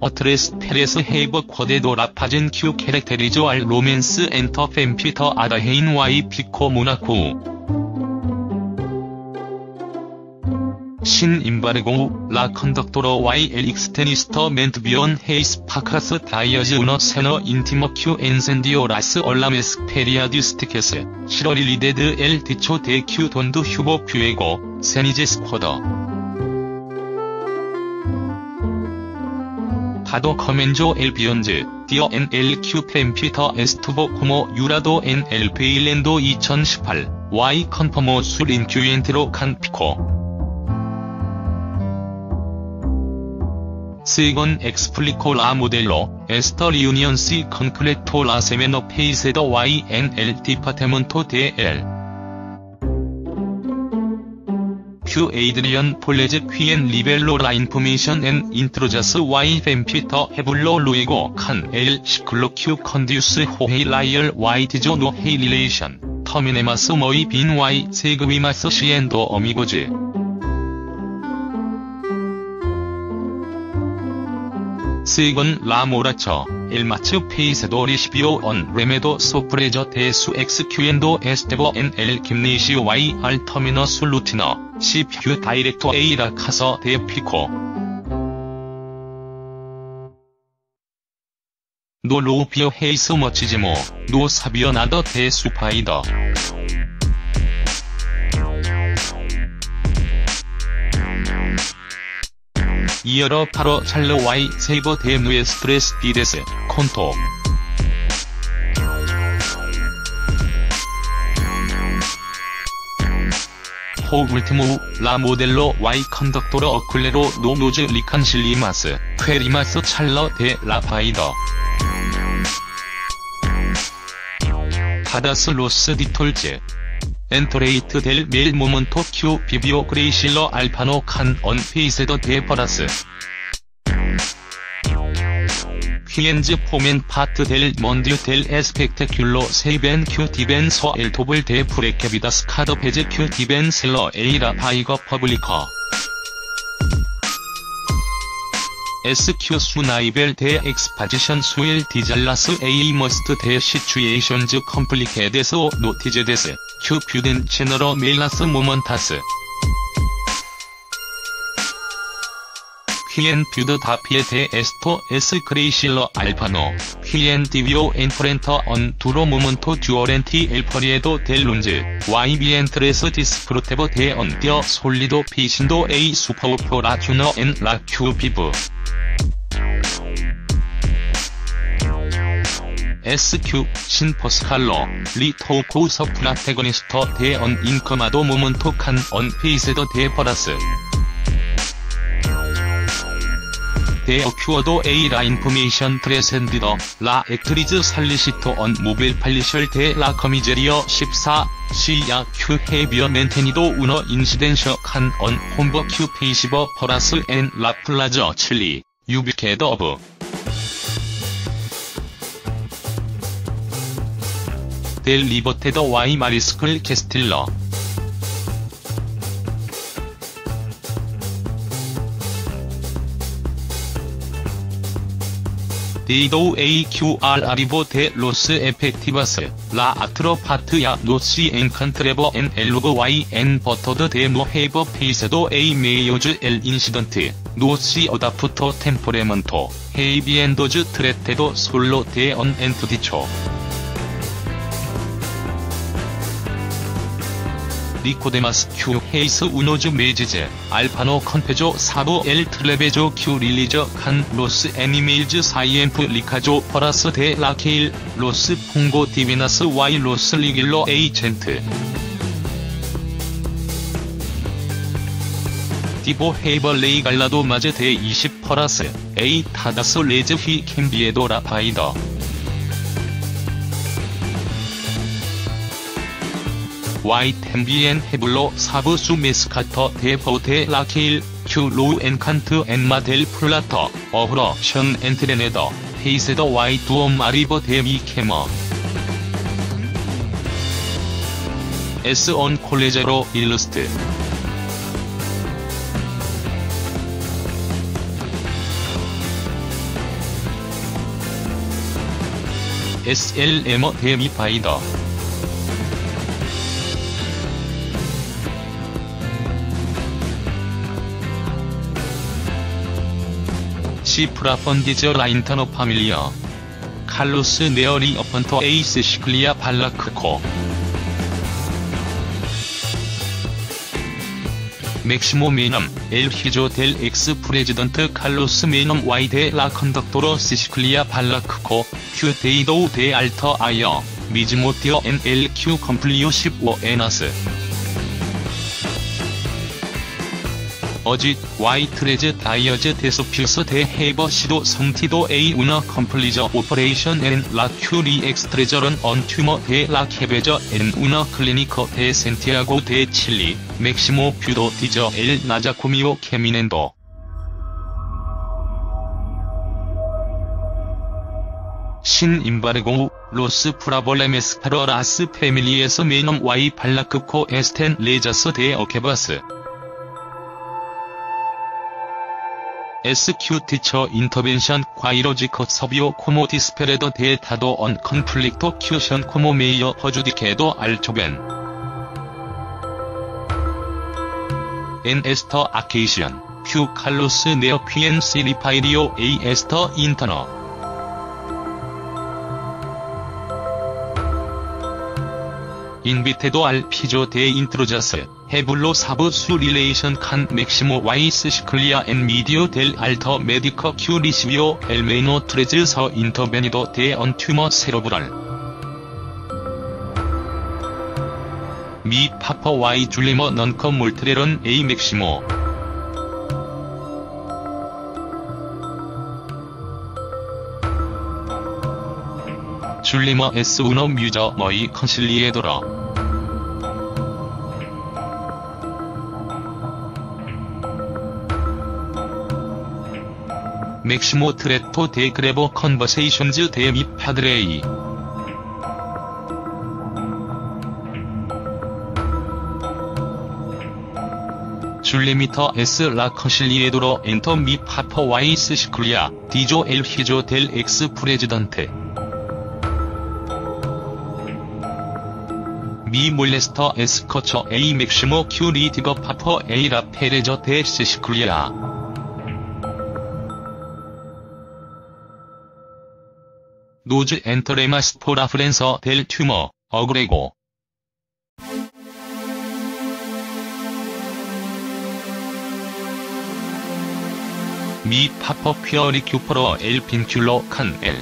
어트레스 페레스 헤이버 쿼데도 라파젠 큐 캐릭테리조알 로맨스 엔터 fem피터 아다헤인 와이 피코 모나코 신 임바르고 라 컨덕토러 와이 엘 익스테니스터 멘트 비온 헤이스 파카스 다이어즈 우너 세너 인티머 큐 엔센디오 라스 얼라메스 페리아디스티케스 시러리 리데드 엘 디초 데큐 돈드 휴보 퓨에고 세니제 스쿼더 파도 커멘조 엘 비욘즈 디어 NL 큐 펜피터 에스투보 코모 유라도 NL 베일랜도 2018 Y 컨퍼모 술 인큐엔트로 칸 피코 스이건 엑스플리코 라 모델로 에스터 리우니언 시 컨클레토 라 세메노 페이세더 YNL 디파테먼토 DL 큐 에이드리언 폴레즈 퀴엔 리벨로 라 인포메이션 앤 인트로자스 Y fem피터 헤블로 루에고 칸 L 시클로 큐 컨듀스 호헤이 라이얼 Y 디조 노 헤이 릴레이션 터미네마스 모이 빈 Y 세그위마스 시엔도 어미고즈 스이건 라 모라처 엘마츠 페이세도 리시비오 언 레메도 소프레저 데수 엑스큐엔도 에스테버 NL 김네시오 Y 알 터미너스 루티너 CPU 다이렉토 A라 카서 데 피코 노 로우피어 헤이스 머치지모 노 사비어 나더 데 수파이더 이어러 파로 찰르 와이 세이버 데 누에 스트레스 디데스 콘토 호 울티모 라 모델로 와이 컨덕토러 어클레로 노 노즈 리칸실리마스 퀘리마스 찰러 데 라파이더 바다스 로스 디톨즈 엔토레이트 델 멜 모먼토 큐 비비오 그레이실러 알파노 칸 언 페이세더 데 퍼라스 퀴엔즈 포멘 파트 델 먼듀 델 에스펙테큘로 세이벤 큐 디벤 서 엘토블 데 프레케비다스 카더 베즈 큐 디벤 셀러 에이라 바이거 퍼블리커 SQ 수나이벨 데 엑스파지션 수일 디잘라스 에이 머스트 데 시츄에이션즈 컴플리케데스 노티제데스 큐 뷰든 제너러 멜라스 모먼타스 퀴엔 뷰드 다피에 데 에스토 에스 크레이실러 알파노 퀴엔 디비오 엔프렌터 언 두로 모먼토 듀어렌티 엘퍼리에도 델 룬즈 YB엔트레스 디스프로테버 데 언디어 솔리도 피신도 A 슈퍼오포 라큐너 엔 라큐 비브 SQ 신퍼스칼러 리토코 서프라테거니스터 데언 인커마도 모먼토 칸 언 페이세더 데 퍼라스 데 어큐어도 에이라 인포메이션 트레센디더 라 액트리즈 살리시토 언 모빌 팔리셜 데 라 커미제리어 14 시야 큐 헤비어 멘테니도 우너 인시덴셔 칸 언 홈버 큐 페이시버 퍼라스 엔 라플라저 칠리 유비케더 오브 델 리버테더 와이 마리스클 캐스틸러 데이도우 AQR 아리보 데 로스 에펙티바스 라 아트로 파트야 노시 엔컨트레버 엔 엘로그 Y 엔 버터드 데 노헤이버 페이세도 A 메이어즈 엘 인시던트 노시 어다프토 템포레먼토 헤이비엔도즈 트레테도 솔로 데 언 엔투디초 리코데마스 큐 헤이스 우노즈 메지즈 알파노 컨페조 사부 엘 트레베조 큐 릴리저 칸 로스 애니메일즈 사이엠프 리카조 퍼라스 데 라케일 로스 풍고 디비나스 와이 로스 리길로 에이젠트 디보 헤이버 레이 갈라도 마제 데 20 퍼라스 에이 타다스 레즈 휘 캠비에도 라파이더 Y 템비엔 헤블로 사브 수 메스카터 데포 데 라케일 큐 로우 엔칸트 엔마델 플라터 어후러 션 엔트레네더 페이세더 Y 두엄 마리버 데미 캐머 S 온 콜레제로 일러스트 SLM 데미파이더 시프라펀디저 라인타노 파밀리어 칼로스 네어리 어펀터 에이스 시클리아 발라크코 맥시모 메넘 엘 히조 델 엑스 프레지던트 칼로스 메넘 와이 데 라 컨덕토로 시클리아 발라크코 큐 데이도우 데 알터 아이어 미즈모티어 엔 엘 큐 컴플리오 15 에나스 어짓 와이 트레즈 다이어즈 데소필서 데 헤이버 시도 성티도 에이 우너 컴플리저 오퍼레이션 엔 라 큐리 엑스트레저런 언 튜머 데 라 케베저 엔 우너 클리니커 데 센티아고 데 칠리 맥시모 뷰도 디저 엘 나자코미오 케미넨도 신 임바르고 로스 프라볼레메스 파러 라스 패밀리에서 메넘 와이 발라크코 에스텐 레자스 데 어케바스 SQ 티처 인터벤션 과이로지컷 서비오 코모 디스페레더 데 타도 언 컨플릭토 큐션 코모 메이어 허주디케도 알초벤 엔 에스터 아케이션 큐 칼로스 네어 퀴엔 시리파이리오 에이 에스터 인터너 인비테도 알 피조 데 인트로자스 헤블로 사브 수 릴레이션 칸 맥시모 와이스 시클리아 엔 미디오 델 알터 메디커 큐 리시비오 엘메이노 트레즈 서 인터베니도 데 언 튜머 세로브랄 미 파퍼 와이 줄리머 넌커 몰트레런 에이 맥시모 줄리머 에스 우너 뮤저 머이 컨실리에도러 맥시모 트레토 데 그레보 컨버세이션즈 데 미 파드레이 줄리미터 에스 라 컨실리에도로 엔터 미 파퍼 와이스 시클리아 디조 엘 히조 델 엑스 프레지던테 미 몰레스터 에스 커처 에이 맥시모 큐 리디거 파퍼 에이 라 페레저 데 시클리아 노즈 엔터레마 스포라 프렌서 델 튜머 어그레고 미 파퍼 퓨어리 큐퍼러 엘 빈큘러 칸 엘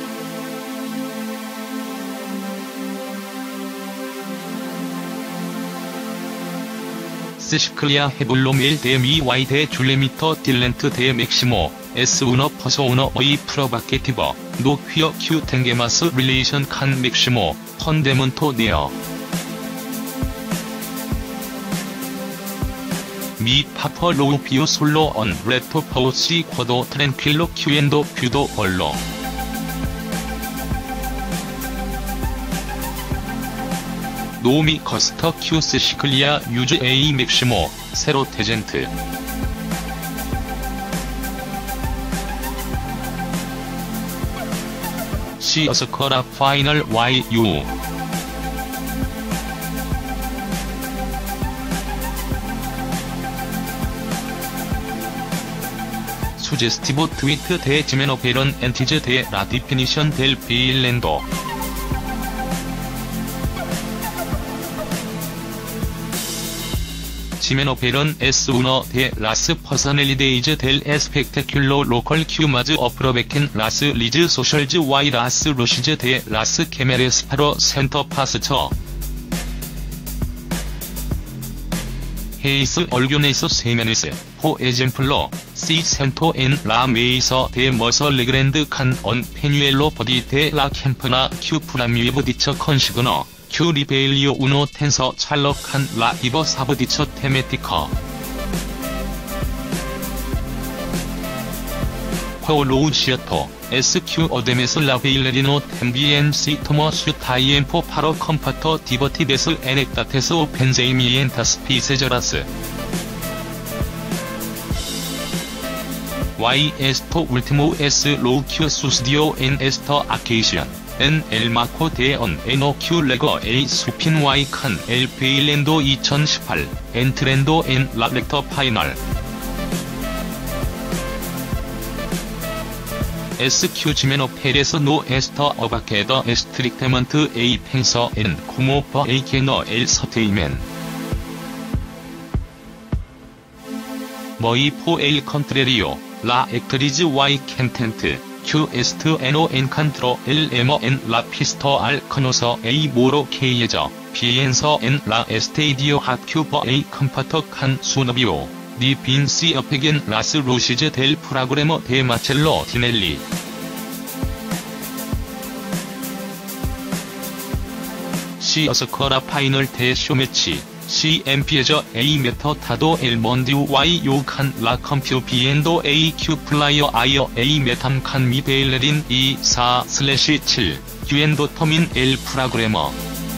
시클리아 헤블로 멜 데 미 와이 데 줄레미터 딜렌트 데 맥시모 에스 우너 퍼서 우너 어이 프로바케티버 노 휘어 큐 탱게마스 릴레이션 칸 맥시모 펀데먼토 네어 미 파퍼 로우 피오 솔로 언 레토 파우시 쿼도 트랜퀼로 큐엔도 뷰도 벌로 노미 커스터 큐스 시클리아 유즈 에이 맥시모 세로 테젠트 시 어스커라 파이널 와이 유 수제스티브 트위트 데 지메노페런 엔티즈 데 라디피니션 델 빌랜도 지메노페런 에스 우너 데 라스 퍼서넬리데이즈 델 에스펙테큘로 로컬 큐마즈 어프로베켄 라스 리즈 소셜즈 와이 라스 루시즈 데 라스 케메레스파로 센터 파스처 헤이스 얼규네이스 세메니스 포 에젠플로 시 센토 엔 라 메이서 데 머서 레그랜드 칸 언 페뉴엘로 버디 데 라 캠프나 큐 프라미브 디처 컨시그너 큐 리베일리오 우노 텐서 찰럭한 라 이버 사브디처 테메티커 쿼로우 시어토 SQ 어데메스 라베일레리노 템비엔시 토머스 타이엠포 파로 컴파터 디버티데스 에넥다테스 오펜제이미엔타스 피세저라스 Y 에스토 울티모 S 로우 큐 수스디오 엔 에스터 아케이션 N El Marco de un Enoque Lego A Supin Y Can El Peilendo 2018, Entrando en la Recta Final. Excuse me Perez no esto abaquedo estrictamente a penso en como por a que no el statement. Muy por el contrario, la actriz y cantante, que esto no encuentro el emo en la pista al conocer a moro que ella, pienso en la estadio 학교 por a comparto con su novio. Di Vinci apeguen las luces del programa de Marcello Tinelli. Si Oscar Final de Showmatch, si empieza a metado el mundo y yo can la compio viendo a Q player ayo a metam can mi bailarin 24/7, viendo también el programa.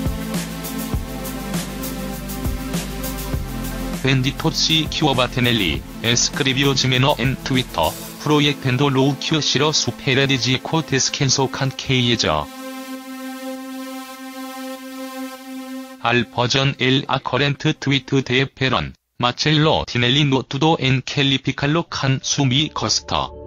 Bendito si Cuba Tinelli, escribió Jimeno en Twitter, proyectando lo que será su paradisiaco descanso con que ella. Al 버전 el corrente tweet de Perón, Marcello Tinelli no tudo en calificarlo con su mi costa.